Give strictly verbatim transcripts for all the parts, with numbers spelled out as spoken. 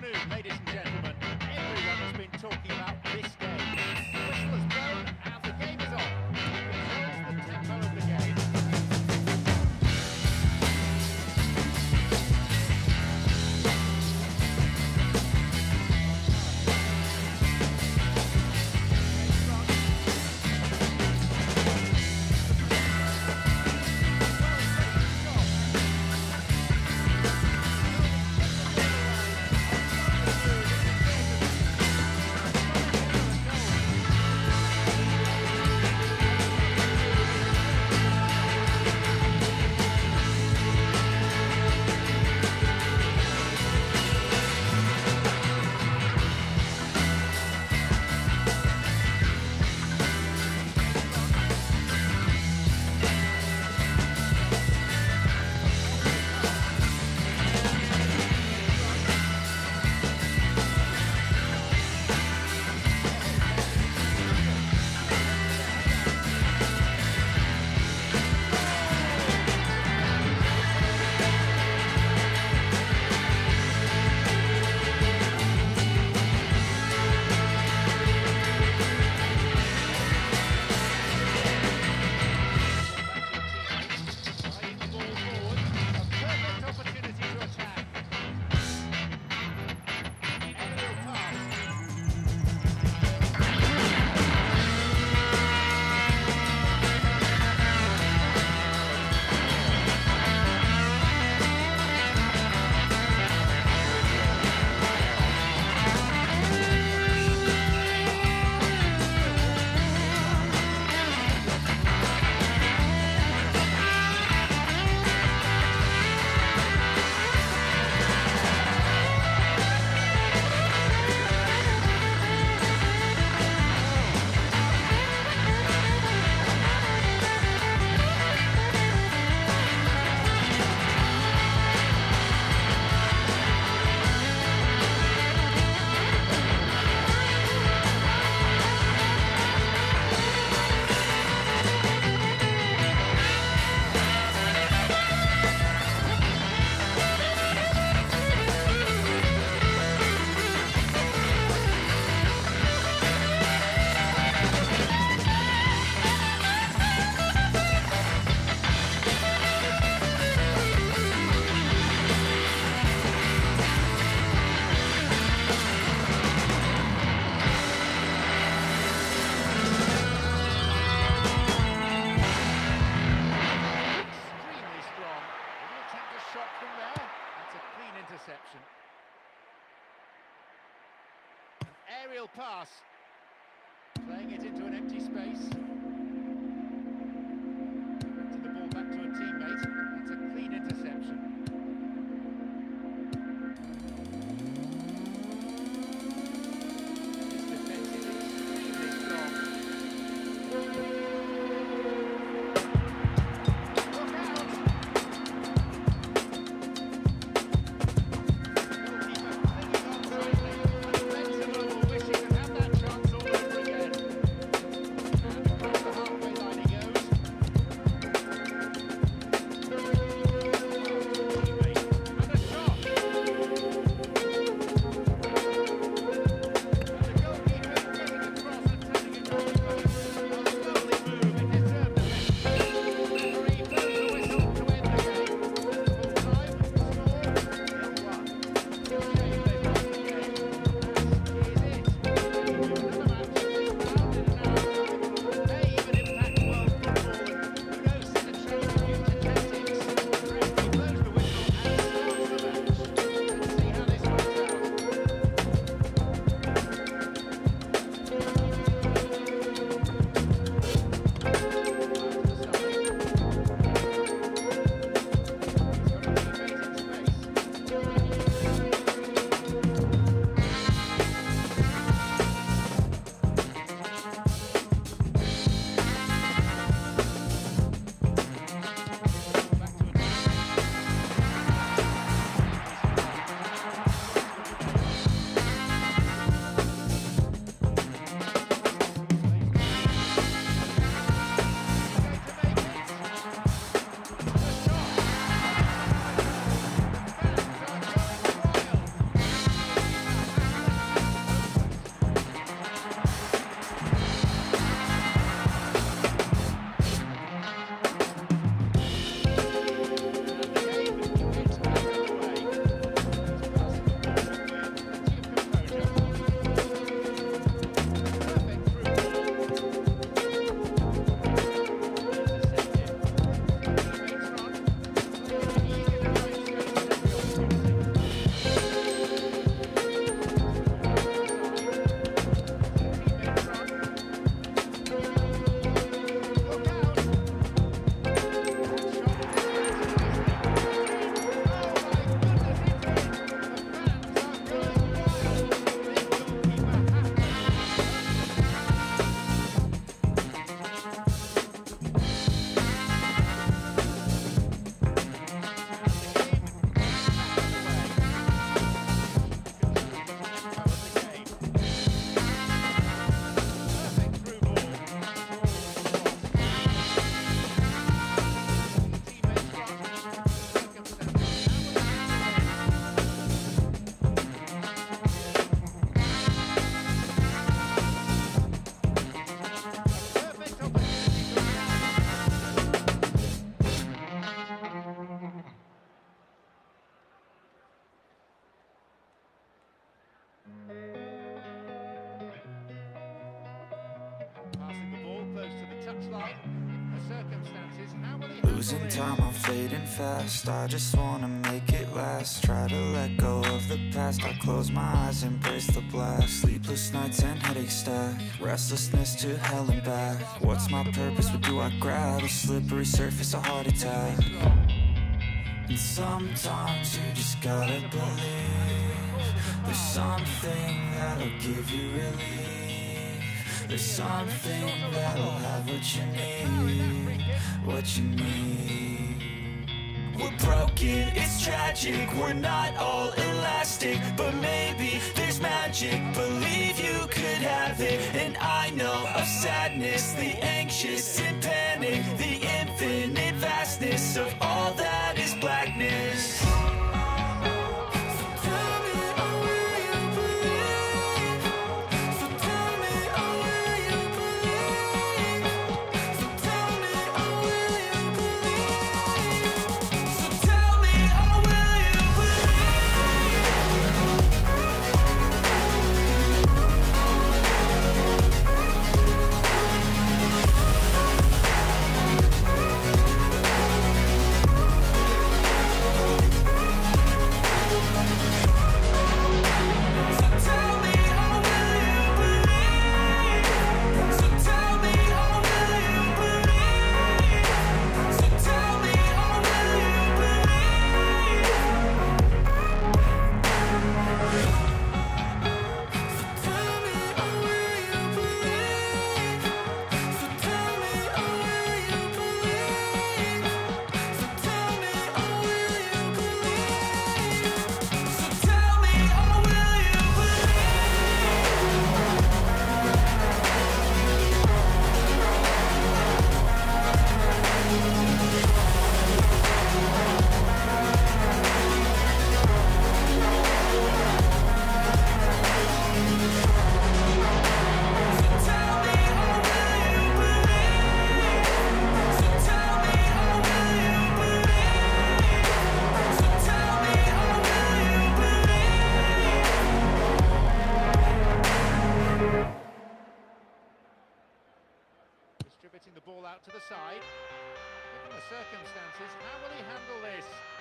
afternoon, ladies and gentlemen. Everyone has been talking about this game. The whistle is blown and the game is on. It controls the tempo of the game. Aerial pass, playing it into an empty space. Directing the ball back to a teammate. That's a clean interception. This defence is extremely strong. circumstances, how will he handle Losing this? time, I'm fading fast. I just wanna make it last. Try to let go of the past. I close my eyes, embrace the blast. Sleepless nights and headache stack. Restlessness to hell and back. What's my purpose? What do I grab? A slippery surface, a heart attack. And sometimes you just gotta believe there's something that'll give you relief. There's something that'll have what you need, what you need. We're broken, it's tragic, we're not all elastic, but maybe there's magic. Believe you could have it, and I know of sadness, the anxious and panic, the infinite vastness of all that is blackness. Distributing the ball out to the side. Given the circumstances, how will he handle this?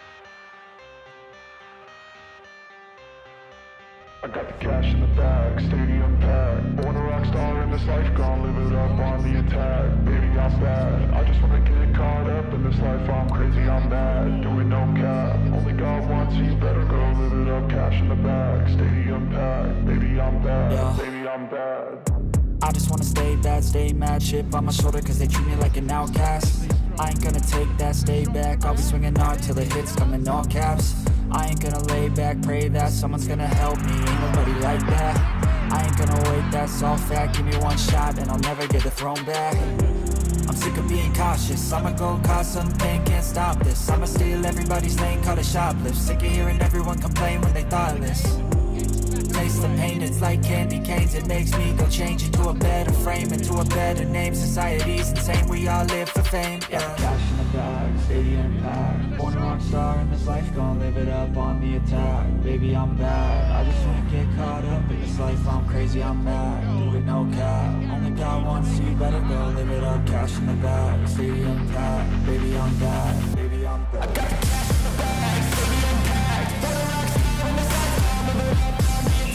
I got the cash in the bag, stadium packed. Born a rock star in this life, gonna live it up on the attack. Baby, I'm bad, I just wanna get caught up in this life. I'm crazy, I'm mad, doing no cap. Only God wants you, better go live it up. Cash in the bag, stadium packed. Baby, I'm bad, Yeah. baby, I'm bad. I just wanna stay bad, stay mad, chip on my shoulder cause they treat me like an outcast. I ain't gonna take that, stay back, I'll be swinging hard till the hits come in all caps. I ain't gonna lay back, pray that someone's gonna help me, ain't nobody like that. I ain't gonna wait, that's all fact, give me one shot and I'll never get the throne back. I'm sick of being cautious, I'ma go cause something, can't stop this. I'ma steal everybody's lane, call it shoplift. Sick of hearing everyone complain when they thoughtless. Taste the pain, it's like candy canes. It makes me go change into a better frame, into a better name. Society's insane, we all live for fame, yeah. Cash in the bag, stadium packed. Born a rock star in this life, gonna live it up on the attack. Baby, I'm bad, I just wanna get caught up in this life. I'm crazy, I'm mad, do it no cap. Only God wants you, better go live it up. Cash in the bag, stadium packed. Baby, I'm bad, baby, I'm bad. I got the cash in the bag, stadium packed. Born a rock star in this life, gonna live it up.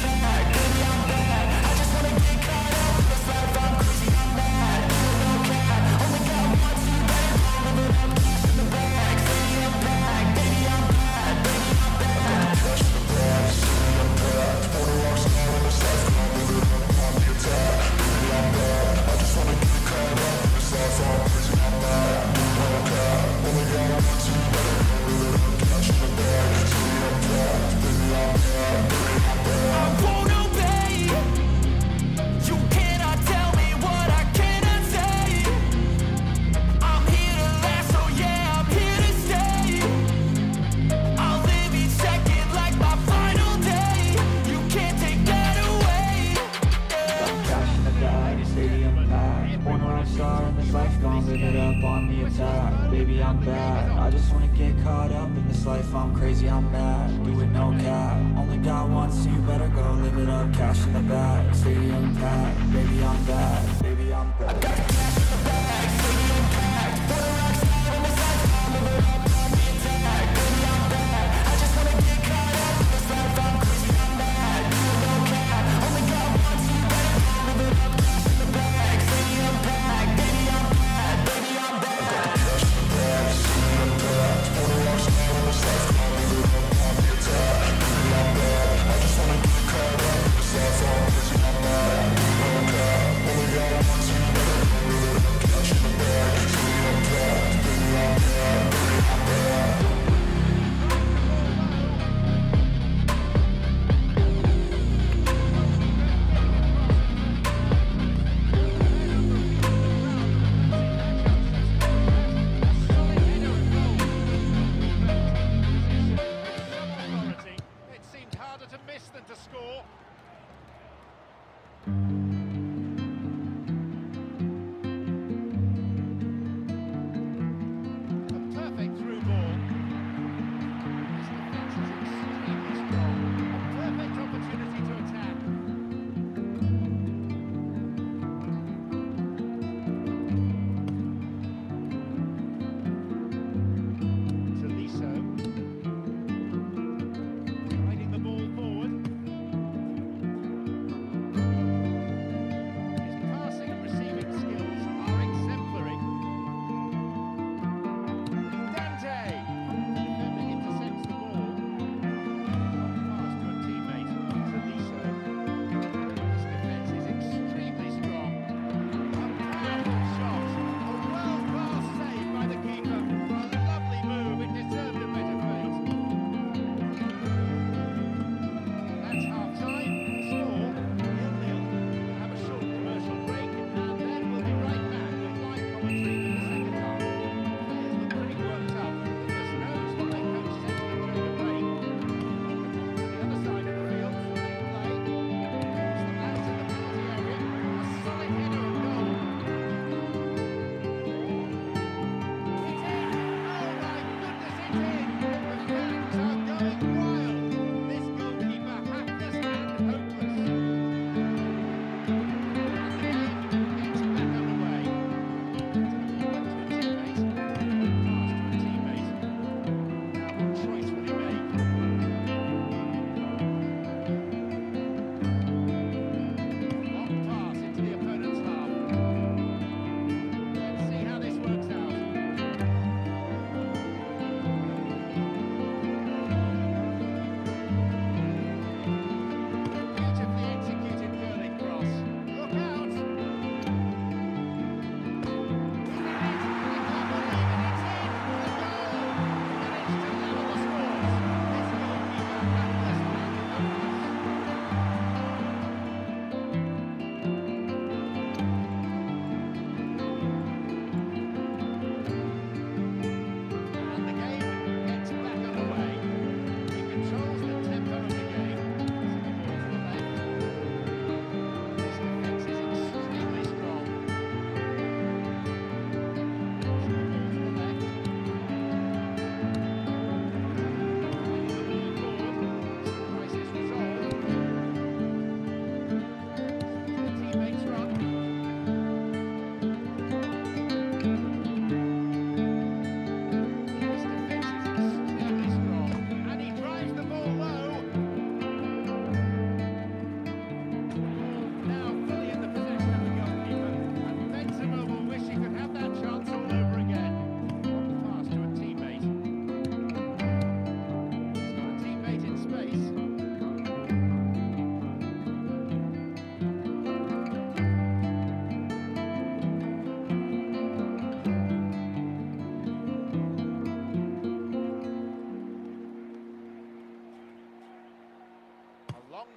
Baby, I'm bad, I just wanna get caught up in this life. I'm crazy, I'm mad, do it no cap. Only God wants you, better go live it up. Cash in the bag, stadium packed. Baby, I'm bad, baby, I'm bad. I got the cash in the bag, stadium packed. Born a rock star.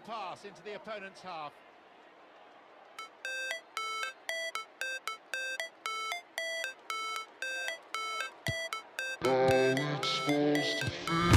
pass into the opponent's half. How it's supposed to feel.